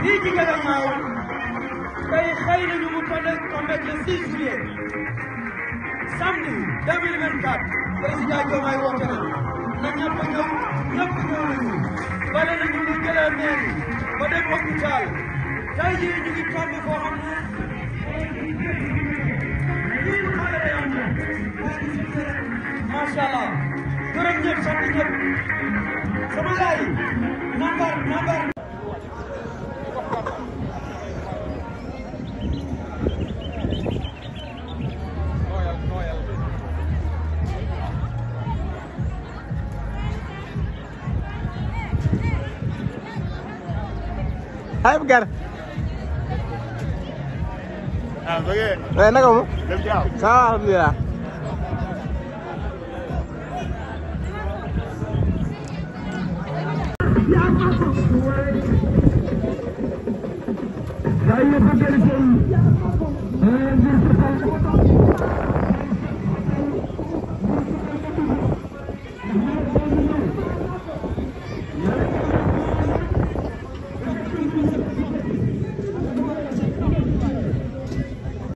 fii ci Guédiawaye tey xëy na ñu mu tombé le 6 juillet samedi 2024 président Diomaye woote na ñëpp ñëw ñëpp ñëw nañu bale na ñu ngi jëlee mairie ba dem hôpital tey jii ñu ngi tombé foo xam ne macha allah gërëm ñëpp sant ñëpp sama gars yi nambar Hai Bekar. Ah, bagus. Enak kamu? Siap. Sama alhamdulillah. Saya